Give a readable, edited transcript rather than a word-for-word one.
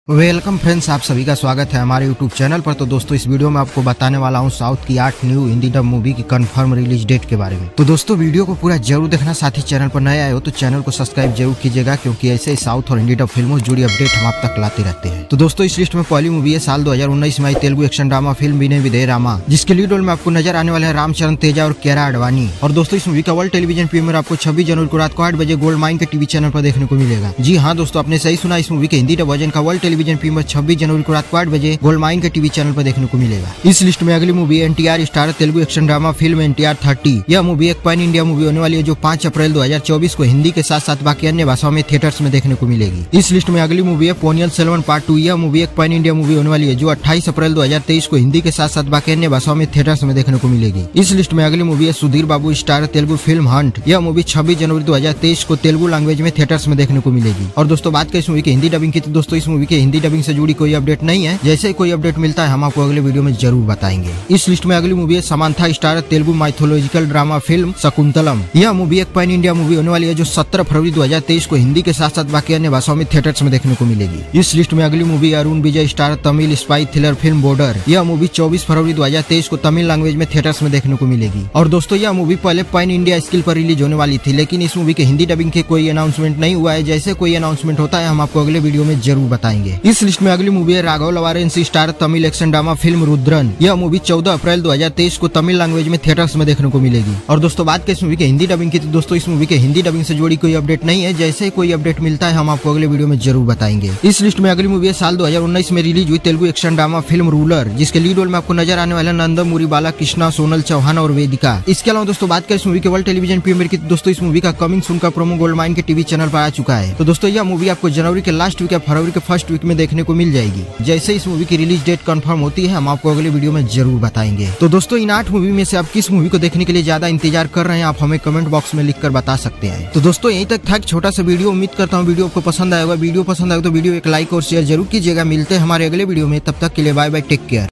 Welcome friends, आप सभी का स्वागत है हमारे यूट्यूब चैनल पर। तो दोस्तों, इस वीडियो में आपको बताने वाला हूं साउथ की 8 न्यू हिंदी डब मूवी की कंफर्म रिलीज डेट के बारे में। तो दोस्तों, वीडियो को पूरा जरूर देखना। साथ ही चैनल पर नए आए हो तो चैनल को सब्सक्राइब जरूर कीजिएगा, क्योंकि ऐसे ही साउथ और हिंदी डब फिल्मों से जुड़ी अपडेट हम आप तक लाते रहते हैं। तो दोस्तों, इस लिस्ट में पहली मूवी है साल 2019 में आई Telugu action drama film Vinaya Vidheya Rama, जिसके लीड रोल में आपको नजर आने वाले हैं रामचरण तेजा और कियारा आडवाणी। और दोस्तों, इस मूवी का वर्ल्ड टेलीविजन प्रीमियर आपको 26 जनवरी को रात को 8 बजे गोल्ड माइन के टीवी चैनल पर देखने को मिलेगा। जी हाँ दोस्तों, आपने सही सुना, इस मूवी के हिंदी डब वर्जन का वर्ल्ड टेलीविजन प्रीमियर 26 जनवरी को रात को 8 बजे गोल्ड माइन के टीवी चैनल पर देखने को मिलेगा। इस लिस्ट में अगली movie NTR star Telugu action drama film NTR 30। यह मूवी एक पैन इंडिया मूवी होने वाली है, जो 5 अप्रैल 2024 को हिंदी के साथ साथ बाकी अन्य भाषाओं में थिएटर्स में देखने को मिलेगी। इस लिस्ट में अगली मूवी है पोनियल सेल्वन पार्ट 2। यह मूवी एक पैन इंडिया मूवी होने वाली है, जो 28 अप्रैल 2023 को हिंदी के साथ साथ बाकी अन्य भाषाओं में थिएटर्स में देखने को मिलेगी। इस लिस्ट में अगली मूवी है Sudheer Babu star Telugu film hunt. यह मूवी 26 जनवरी 2023 को तेलुगु लैंग्वेज में थिएटर्स में देखने को मिलेगी। और दोस्तों, बात करें इस मूवी की हिंदी डबिंग की, तो दोस्तों इस मूवी की हिंदी डबिंग से जुड़ी कोई अपडेट नहीं है। जैसे कोई अपडेट मिलता है हम आपको अगले वीडियो में जरूर बताएंगे। इस लिस्ट में अगली मूवी है Samantha star Telugu mythological drama film Shaakuntalam. यह मूवी एक पैन इंडिया मूवी होने वाली है, जो 17 फरवरी 2023 को हिंदी के साथ साथ बाकी अन्य भाषाओं में थिएटर्स में देखने को मिलेगी। इस लिस्ट में अगली movie Arun Vijay star Tamil spy thriller film border. यह मूवी 24 फरवरी 2023 को तमिल लैंग्वेज में थिएटर्स में देखने को मिलेगी। और दोस्तों, यह मूवी पहले पैन इंडिया स्किल पर रिलीज होने वाली थी, लेकिन इस मूवी के हिंदी डबिंग के कोई अनाउंसमेंट नहीं हुआ है। जैसे कोई अनाउंसमेंट होता है हम आपको अगले वीडियो में जरूर बताएंगे। इस लिस्ट में अगली मूवी है Raghava Lawrence star Tamil action drama film Rudhran. यह मूवी 14 अप्रैल 2023 को तमिल लैंग्वेज में थिएटर्स में देखने को मिलेगी। और दोस्तों, बात करें इस मूवी के हिंदी डबिंग की, तो दोस्तों इस मूवी के हिंदी डबिंग से जुड़ी कोई अपडेट नहीं है। जैसे कोई अपडेट मिलता है हम आपको अगले वीडियो में जरूर बताएंगे। इस लिस्ट में अगली मूवी है साल 2019 में रिलीज हुई Telugu action drama film ruler, जिसके लीड रोल में आपको नजर आने वाले नंदमुरी बाला कृष्णा, सोनल चौहान और वेदिका। इसके अलावा दोस्तों, बात करें इस मूवी के वर्ल्ड टेलीविजन प्रीमियर की, तो दोस्तों इस मूवी का कमिंग सून का प्रोमो गोल्ड माइन के टीवी चैनल पर आ चुका है। तो दोस्तों, यह मूवी आपको जनवरी के लास्ट वीक या फरवरी के फर्स्ट वीक में देखने को मिल जाएगी। जैसे इस मूवी की रिलीज डेट कंफर्म होती है हम आपको अगले वीडियो में जरूर बताएंगे। तो दोस्तों, इन 8 मूवी में से आप किस मूवी को देखने के लिए ज्यादा इंतजार कर रहे हैं, आप हमें कमेंट बॉक्स में लिखकर बता सकते हैं। तो दोस्तों, यहीं तक था एक छोटा सा वीडियो। उम्मीद करता हूँ वीडियो आपको पसंद आएगा। वीडियो पसंद आएगा तो वीडियो एक लाइक और शेयर जरूर कीजिएगा। मिलते हैं हमारे अगले वीडियो में, तब तक के लिए बाय बाय, टेक केयर।